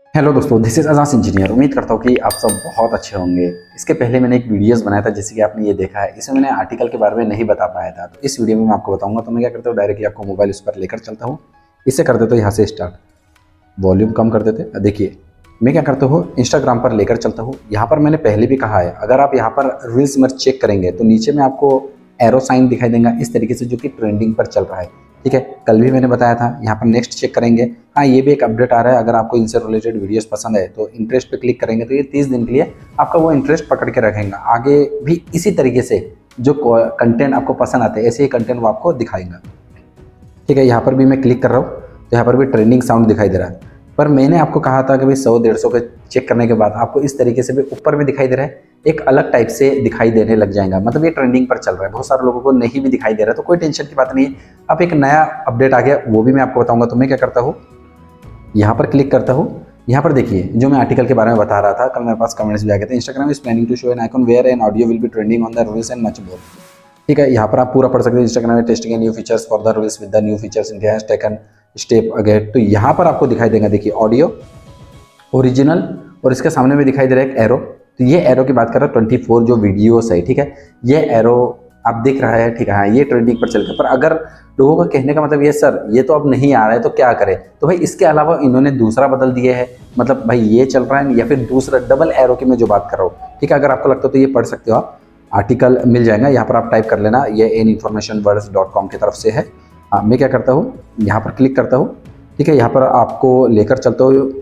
Hello दोस्तों, this is Ajas engineer. उम्मीद करता हूँ कि आप सब बहुत अच्छे होंगे। इसके पहले मैंने एक वीडियोस बनाया था, जैसे कि आपने ये देखा है। इसमें मैंने आर्टिकल के बारे में नहीं बता पाया था, तो इस वीडियो में मैं आपको बताऊंगा। तो मैं क्या करता हूँ, डायरेक्टली आपको मोबाइल उस पर लेकर चलता हूँ। इससे कर देता हूँ यहाँ से स्टार्ट, वॉल्यूम कम कर देते। देखिए मैं क्या करता हूँ, इंस्टाग्राम पर लेकर चलता हूँ। यहाँ पर मैंने पहले भी कहा है, अगर आप यहाँ पर रील्स में चेक करेंगे तो नीचे में आपको एरो साइन दिखाई देगा इस तरीके से, जो कि ट्रेंडिंग पर चल रहा है। ठीक है, कल भी मैंने बताया था। यहाँ पर नेक्स्ट चेक करेंगे। हाँ, ये भी एक अपडेट आ रहा है। अगर आपको इनसे रिलेटेड वीडियोस पसंद है तो इंटरेस्ट पे क्लिक करेंगे तो ये 30 दिन के लिए आपका वो इंटरेस्ट पकड़ के रखेंगे। आगे भी इसी तरीके से जो कंटेंट आपको पसंद आते हैं, ऐसे ही कंटेंट वो आपको दिखाएंगा। ठीक है, यहाँ पर भी मैं क्लिक कर रहा हूँ तो यहाँ पर भी ट्रेंडिंग साउंड दिखाई दे रहा है। पर मैंने आपको कहा था कि भाई 100-150 के चेक करने के बाद आपको इस तरीके से भी ऊपर में दिखाई दे रहा है, एक अलग टाइप से दिखाई देने लग जाएगा। मतलब ये ट्रेंडिंग पर चल रहा है, बहुत सारे लोगों को नहीं भी दिखाई दे रहा है, तो कोई टेंशन की बात नहीं है। अब एक नया अपडेट आ गया, वो भी मैं आपको बताऊंगा। तो मैं क्या करता हूँ, यहाँ पर क्लिक करता हूँ। यहाँ पर देखिए, जो मैं आर्टिकल के बारे में बता रहा था, कल मेरे पास कमेंट्स भी आ गए थे। Instagram is planning to show an icon where an audio will be trending on the reels and much more. ठीक है, यहाँ पर आप पूरा पढ़ सकते हैं। इंस्टाग्राम में testing new features for the reels with the new features, India has taken step ahead. तो यहाँ पर आपको दिखाई देगा, देखिए ऑडियो ओरिजिनल, और इसके सामने में दिखाई दे रहा है एक एरो। तो ये एरो की बात कर रहा है 24 जो वीडियोस है। ठीक है, ये एरो आप दिख रहा है। ठीक है, हाँ, ये ट्रेंडिंग पर चल गया। पर अगर लोगों का कहने का मतलब ये, सर ये तो अब नहीं आ रहा है तो क्या करें, तो भाई इसके अलावा इन्होंने दूसरा बदल दिया है। मतलब भाई ये चल रहा है या फिर दूसरा डबल एरो की मैं जो बात कर रहा हूँ। ठीक है, अगर आपको लगता है तो ये पढ़ सकते हो आप, आर्टिकल मिल जाएगा। यहाँ पर आप टाइप कर लेना, ये ininformationwords.com की तरफ से है। हाँ, मैं क्या करता हूँ, यहाँ पर क्लिक करता हूँ। ठीक है, यहाँ पर आपको लेकर चलता हूँ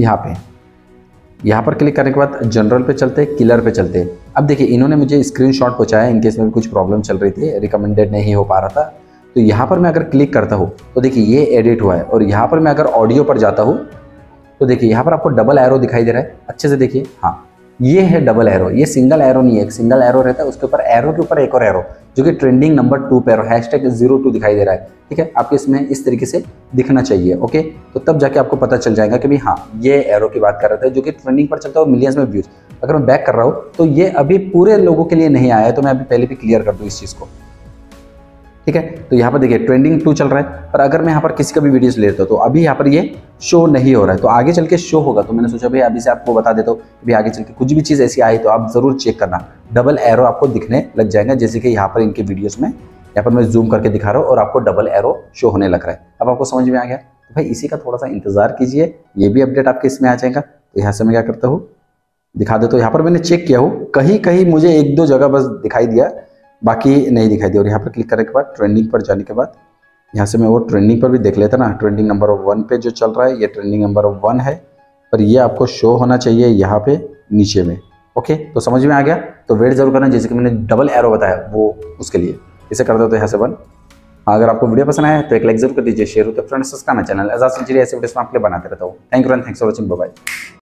यहाँ पर क्लिक करने के बाद जनरल पे चलते हैं, किलर पे चलते हैं। अब देखिए, इन्होंने मुझे स्क्रीनशॉट पहुंचाया, इनकेस में भी कुछ प्रॉब्लम चल रही थी, रिकमेंडेड नहीं हो पा रहा था। तो यहाँ पर मैं अगर क्लिक करता हूँ तो देखिए ये एडिट हुआ है। और यहाँ पर मैं अगर ऑडियो पर जाता हूँ तो देखिए यहाँ पर आपको डबल एरो दिखाई दे रहा है। अच्छे से देखिए, हाँ ये है डबल एरो, ये सिंगल एरो नहीं है। एक सिंगल एरो रहता है, उसके ऊपर एरो के ऊपर एक और एरो, जो कि ट्रेंडिंग नंबर 2 पे एरो #02 दिखाई दे रहा है। ठीक है, आपको इसमें इस तरीके से दिखना चाहिए। ओके, तो तब जाके आपको पता चल जाएगा कि भाई हाँ, ये एरो की बात कर रहे थे, जो कि ट्रेंडिंग पर चलता है और मिलियंस में व्यूज। अगर मैं बैक कर रहा हूँ तो ये अभी पूरे लोगों के लिए नहीं आया है, तो मैं अभी पहले भी क्लियर कर दूँ इस चीज़ को। ठीक है, तो यहाँ पर देखिए ट्रेंडिंग 2 चल रहा है। पर अगर मैं यहाँ पर किसी का भी वीडियोस ले लेता हूँ तो अभी यहाँ पर ये शो नहीं हो रहा है, तो आगे चल के शो होगा। तो मैंने सोचा भाई अभी से आपको बता देता हूँ, अभी आगे चल के कुछ भी चीज़ ऐसी आई तो आप ज़रूर चेक करना, डबल एरो आपको दिखने लग जाएगा। जैसे कि यहाँ पर इनके वीडियोज़ में, यहाँ पर मैं जूम करके दिखा रहा हूँ और आपको डबल एरो शो होने लग रहा है। अब आपको समझ में आ गया, तो भाई इसी का थोड़ा सा इंतजार कीजिए, ये भी अपडेट आपके इसमें आ जाएगा। तो यहाँ से मैं क्या करता हूँ, दिखा देता हूँ। यहाँ पर मैंने चेक किया हूँ, कहीं कहीं मुझे 1-2 जगह बस दिखाई दिया, बाकी नहीं दिखाई दिया। और यहाँ पर क्लिक करने के बाद, ट्रेंडिंग पर जाने के बाद, यहाँ से मैं वो ट्रेंडिंग पर भी देख लेता ना। ट्रेंडिंग नंबर 1 पे जो चल रहा है, ये ट्रेंडिंग नंबर 1 है, पर ये आपको शो होना चाहिए यहाँ पे नीचे में। ओके, तो समझ में आ गया। तो वेट जरूर करना, जैसे कि मैंने डबल एरो बताया वो उसके लिए। इसे कर दो तो यहाँ से 1। अगर आपको वीडियो पसंद आया तो एक लाइक जरूर कर दीजिए, शेयर होते friends, subscribe channel Ejaz engineer, ऐसे वीडियोस मैं आपके लिए बनाते रहता हूँ। Thank you and thanks for watching, bye bye.